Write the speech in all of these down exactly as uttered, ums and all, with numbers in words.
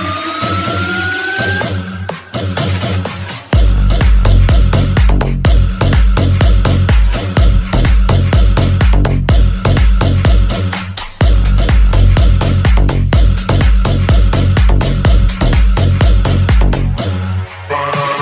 Bye.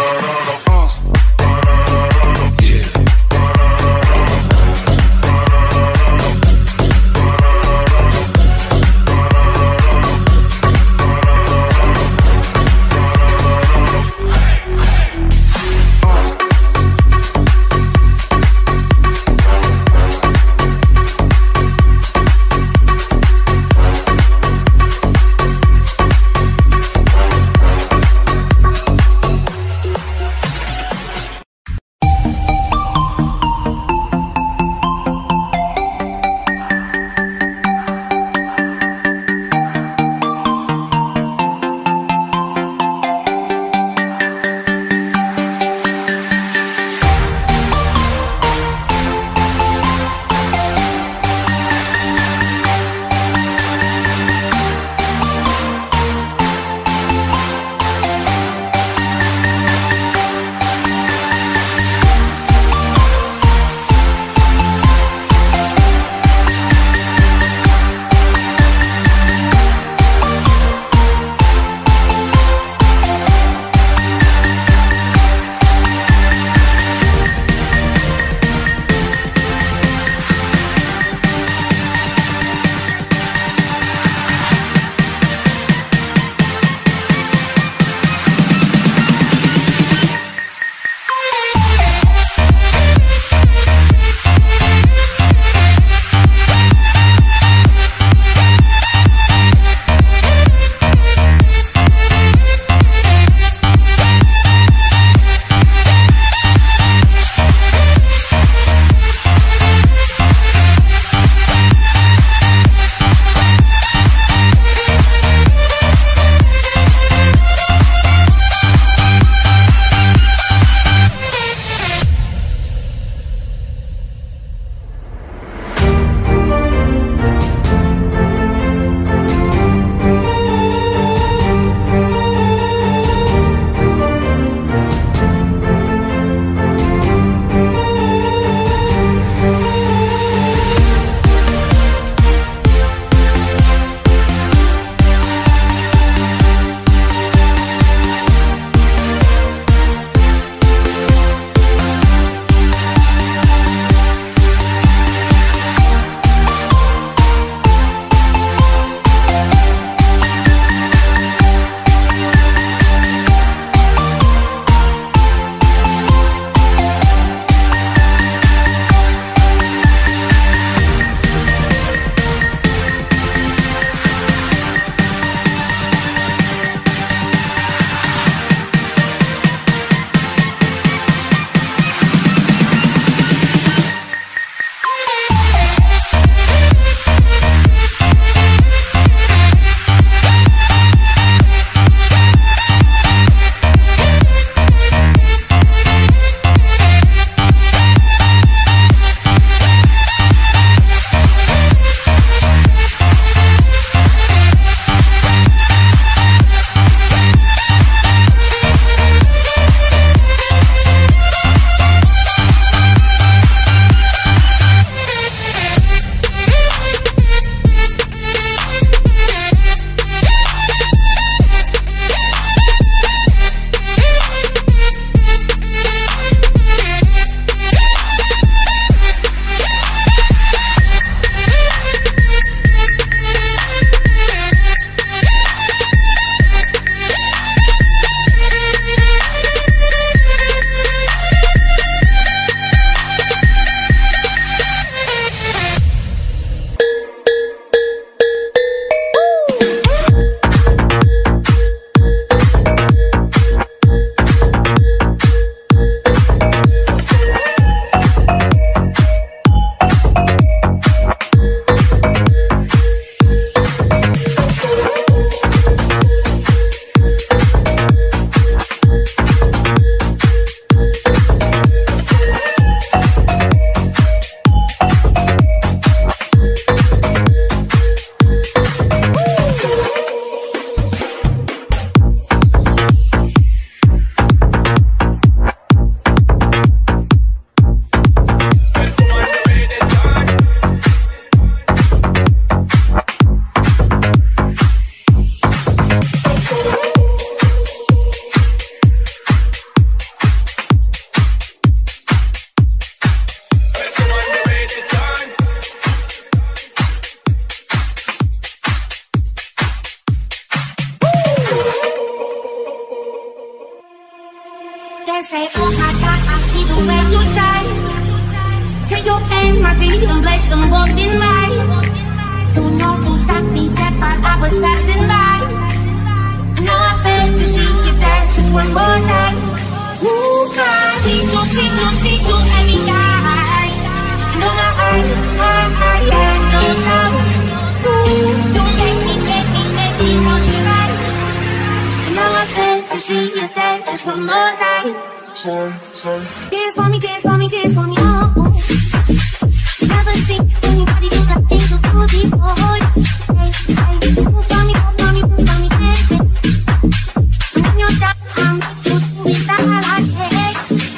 They say, oh my God, I see the way you shine. Take your hand, my dear, and place them both in mine. Don't know who stopped me dead, but I was passing by. And now I beg to see you dance just one more time. Ooh, cause you see, you see, you anytime. No, my eyes, my eyes, yeah, no stop. Ooh, don't make me, make me, make me want you right. And now I beg to see you dance just one more time. Sorry, sorry. Dance for me, dance for me, dance for me, oh, oh. Never seen anybody do the things you do before. Say, say, move for me, move for me, move for me, dance it. And when you're done, I'm to do it that I like it.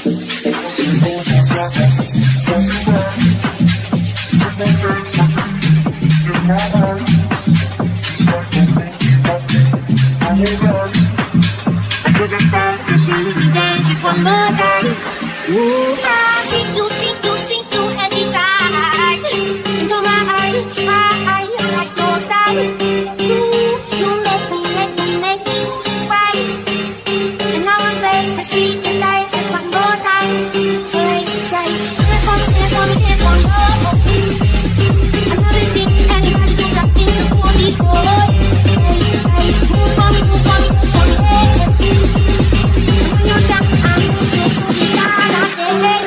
I couldn't stand to see you dance just one more time. Ooh, I see you, see you, see you anytime. Into my eyes, my eyes, I like your style. Ooh, you make me, make me, make me cry. And now I'm ready to see you dance just one more time. Say, say, dance for me, dance for me, dance for me, oh, oh. I've never seen anybody do that thing so cool before. Say, say, move for me, move for me, move for me, hey, hey. And when you're done, I'm to do it, I like it.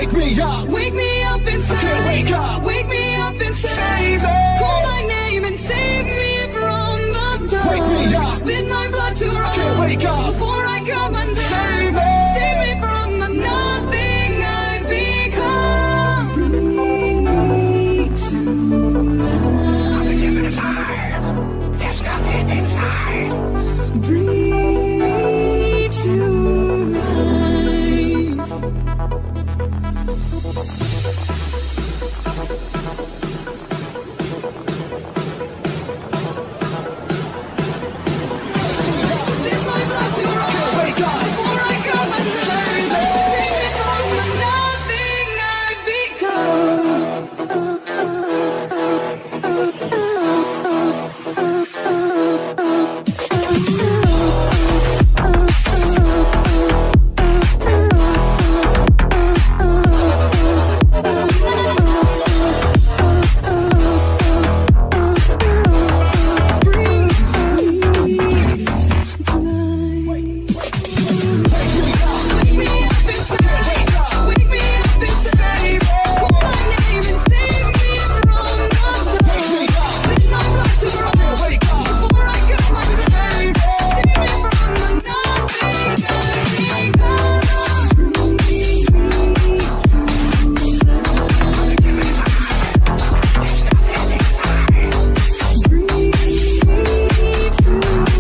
Wake me up, wake me up inside. I can't wake up, wake me up inside. Save me. Call my name and save me from the dark. Wake me up, with my blood to run. I can't wake up, before I come undone. Save me. Save me from the nothing I've become. Bring me to life. I've been living a lie. There's nothing inside. Bring me to life. With my blood to run. Wake up, Before I come undone. Save me from the nothing I've become. Bring me to life. Wake me up inside. Wake me up inside. Call my name and save me from the dark. With my blood to run. Before I come undone. Save me from the nothing I've become. Bring me to life. Bring me to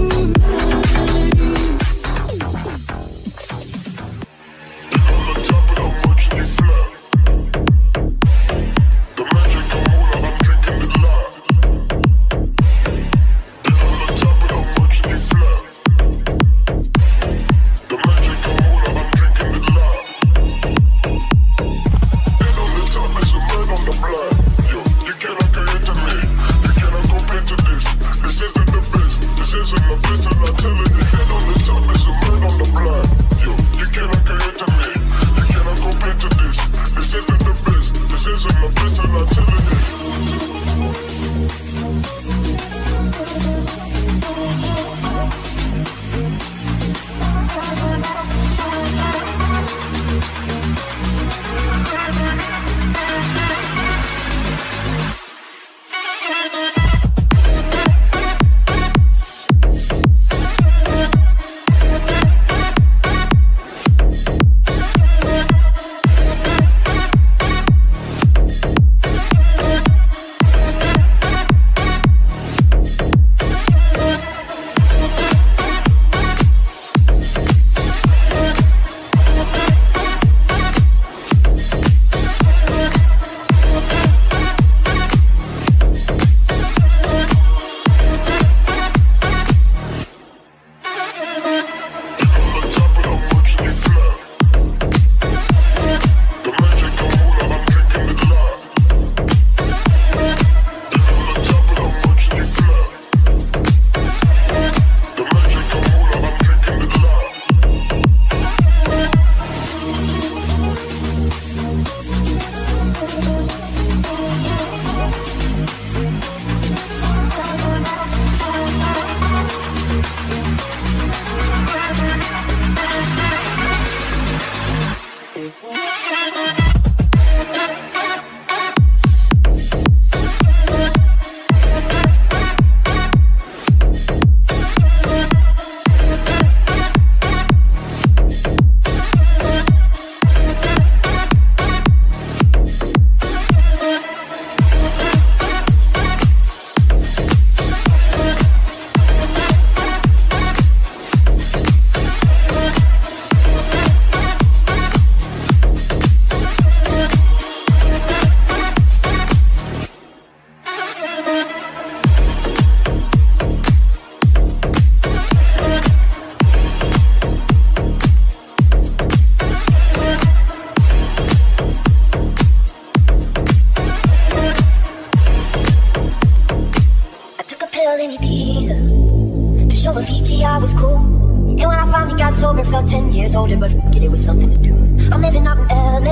I was cool. And when I finally got sober, felt ten years older, but f*** it, it was something to do. I'm living out in L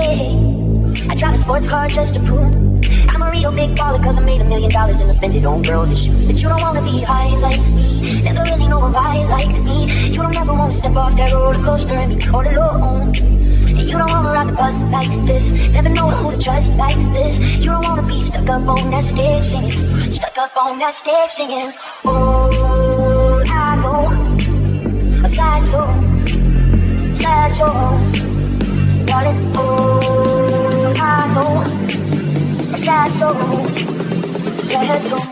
A. I drive a sports car just to prove I'm a real big baller, cause I made a million dollars and I spend it on girls and shoes. But you don't wanna be high like me, never really know why like me. You don't ever wanna step off that roller coaster and be all alone. And you don't wanna ride the bus like this. Never know who to trust like this. You don't wanna be stuck up on that stage singing, stuck up on that stage singing. Oh, I know a sad souls, sad souls, darling. Oh, I know a sad souls, sad souls.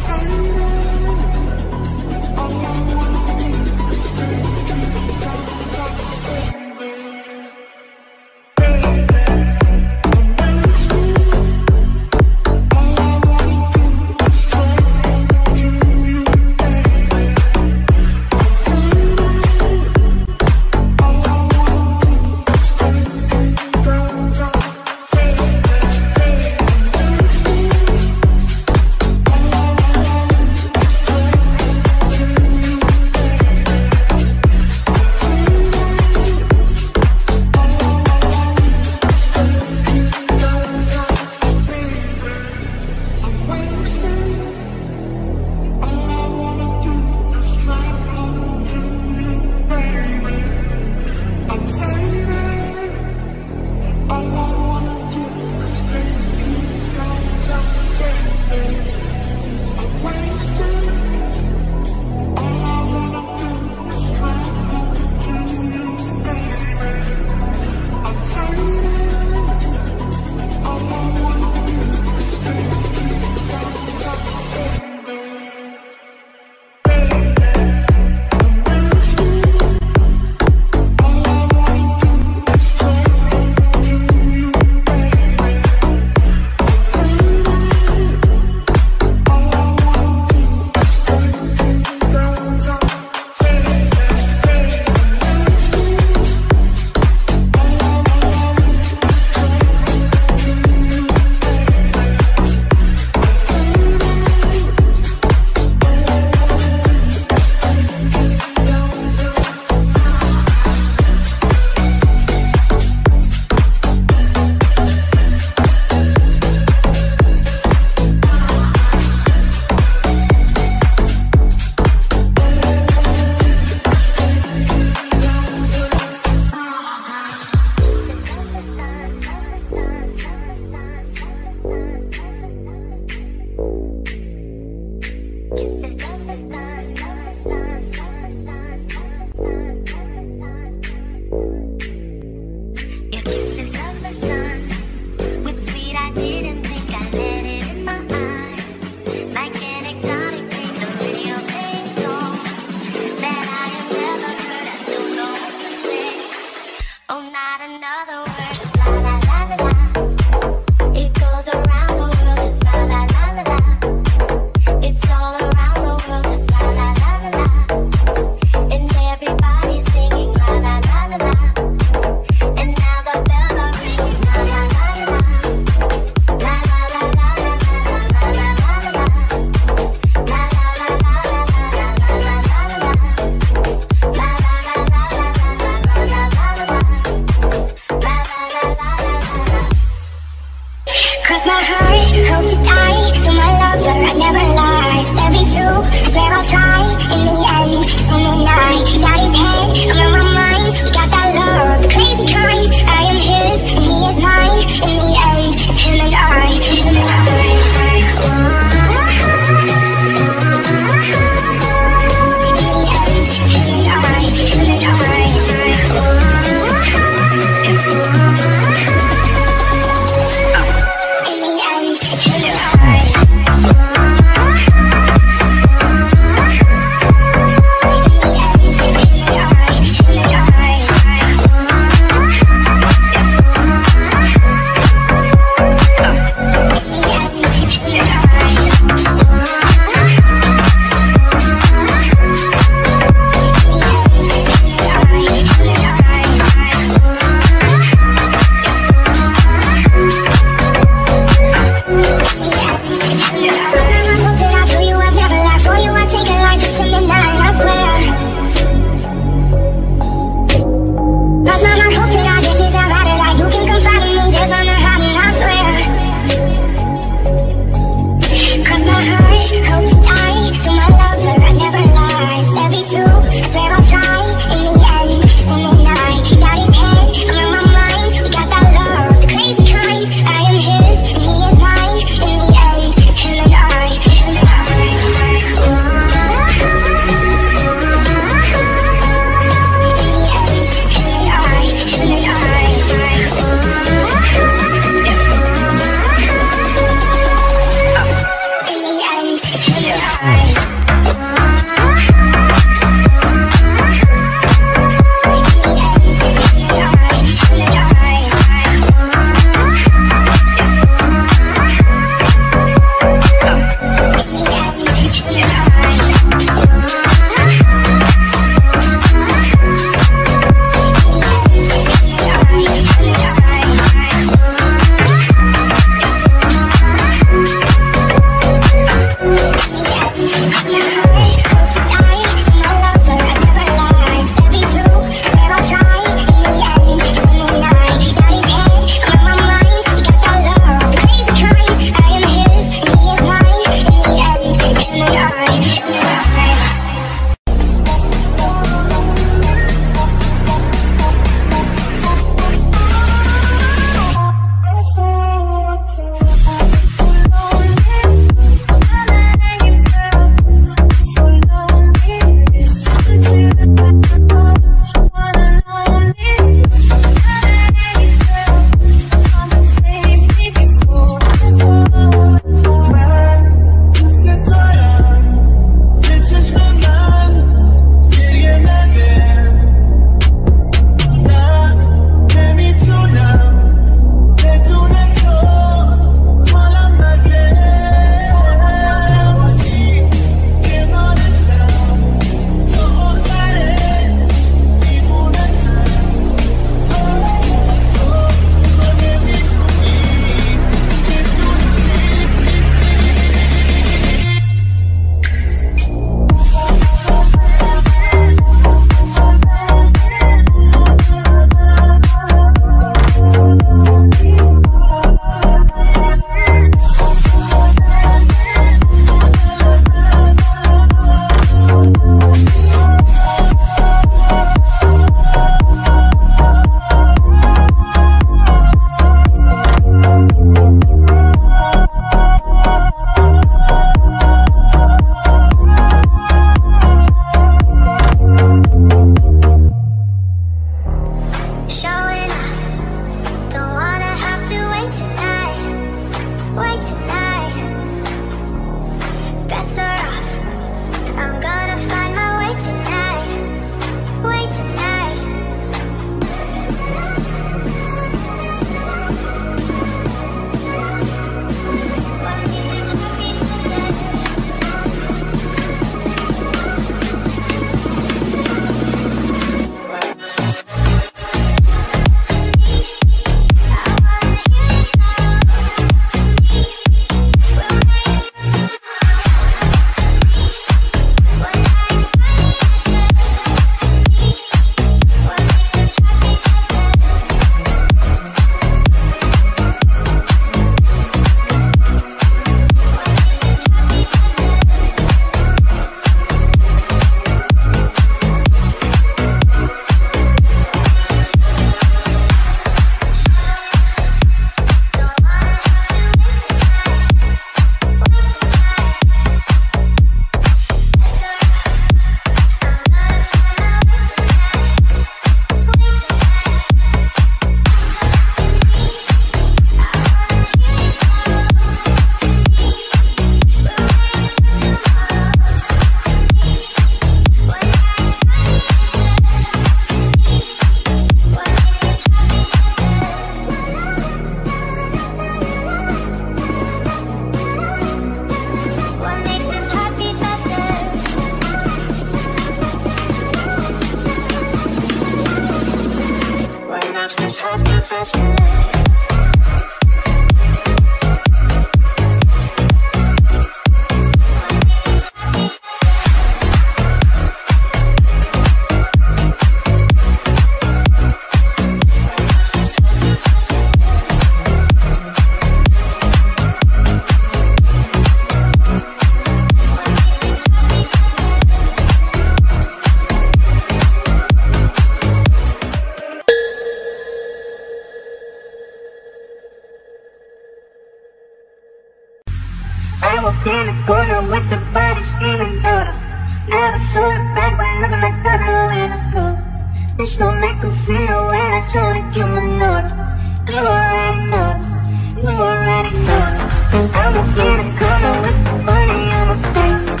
in the corner with the body screaming daughter. Never saw the back when looking like Pablo in a fool. Bitch don't make them feel when I told her give me an order. You already know it, you already know it. I'm up in the corner with the money on my face.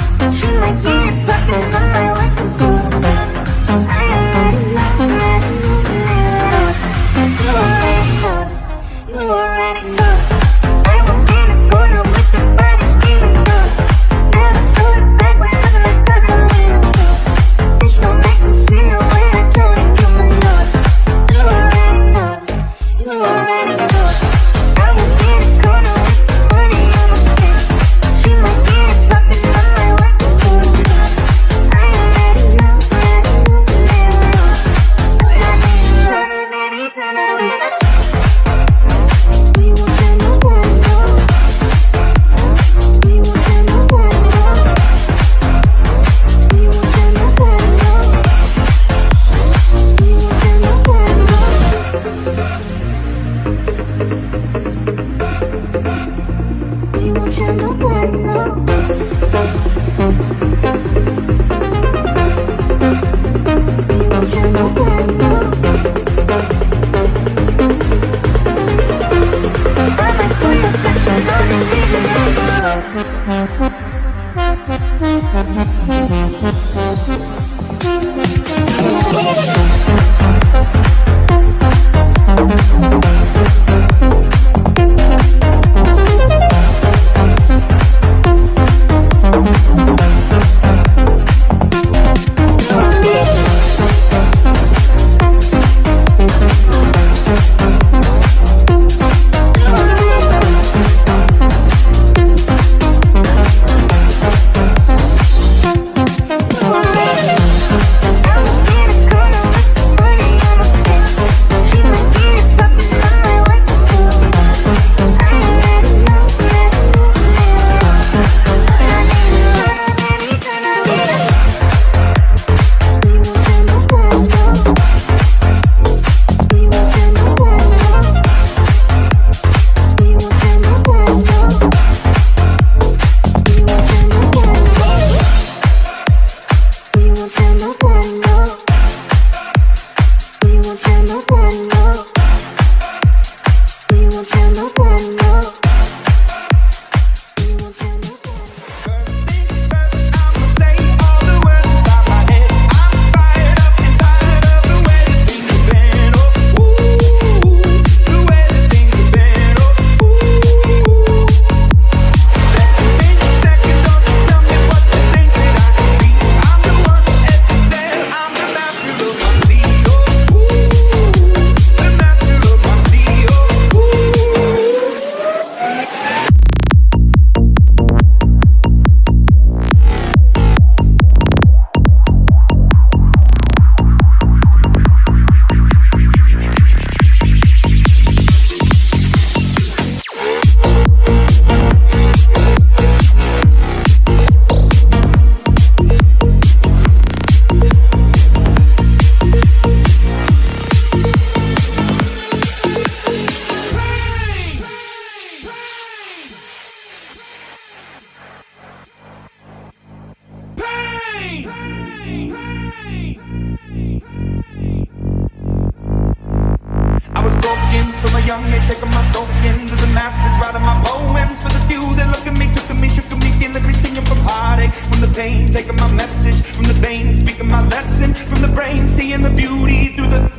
young age, taking my soul into the masses, writing my poems for the few that look at me, took at me, shook at me, feeling me, singing from heartache, from the pain, taking my message from the veins, speaking my lesson from the brain, seeing the beauty through the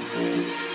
Thank you.